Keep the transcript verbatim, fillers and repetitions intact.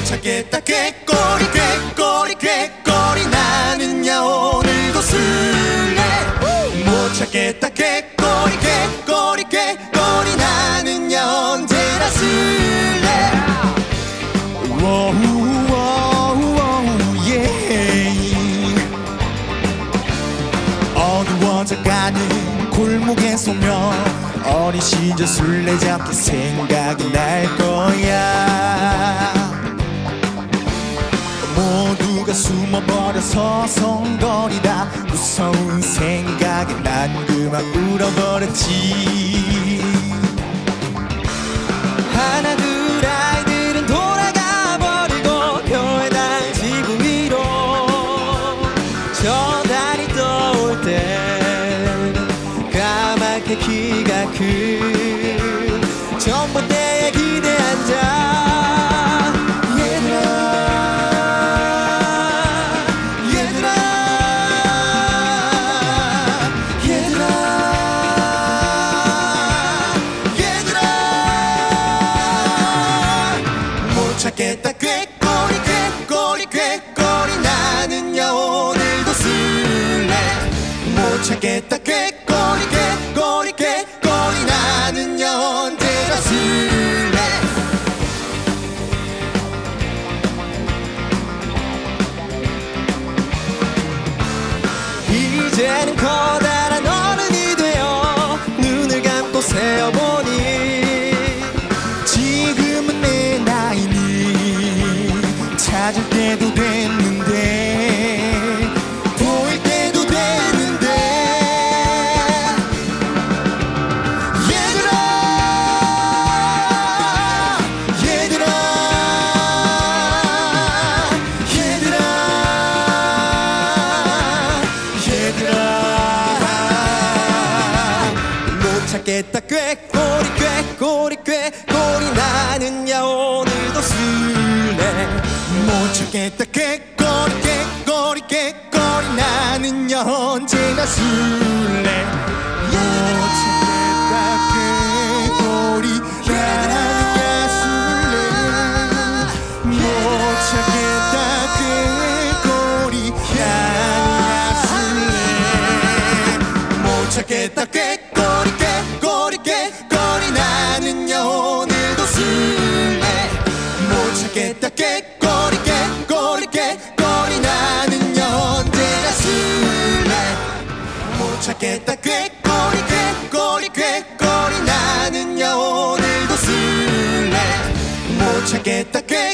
찾겠다 꾀꼬리 꾀꼬리 꾀꼬리 나는야 오늘도 술래 못 찾겠다 꾀꼬리 꾀꼬리 꾀꼬리 나는야 언제나 술래 워우 워우 예 어두워져가는 골목에 서면 어린 시절 술래잡기 생각이 날 거야. 모두가 숨어버려 서성거리다 무서운 생각에 난 그만 울어버렸지. 하나 둘 아이들은 돌아가 버리고 교회당 지붕 위로 저 달이 떠올 때 까맣게 키가 큰 전봇대에 기대 앉아 찾겠다 꾀꼬리 꾀꼬리 꾀꼬리 나는야 오늘도 술래 못 찾겠다 꾀꼬리 꾀꼬리 꾀꼬리 나는야 언제나 술래 이제는 커다란 어른이 되어 눈을 감고 세어보니 지금은 내 나이니 찾을 때도 됐는데 보일 때도 됐는데 얘들아 얘들아 얘들아 얘들아 못 찾겠다 꾀꼬리 꾀꼬리 꾀꼬리 나는야 오늘도 술래 못 찾겠다 꾀꼬리 꾀꼬리 꾀꼬리 나는야 언제나 술래 못 찾겠다 꾀꼬리 나는야 술래 못 찾겠다 꾀꼬리 나는야 술래 못 찾겠다 꾀꼬리 꾀꼬리 꾀꼬리 나는야 오늘도 술래 못 찾겠다 꾀꼬리 꾀꼬리 꾀꼬리 나는야 언제나 술래 못 찾겠다 꾀꼬리 꾀꼬리 꾀꼬리 나는야 오늘도 술래 못 찾겠다 꾀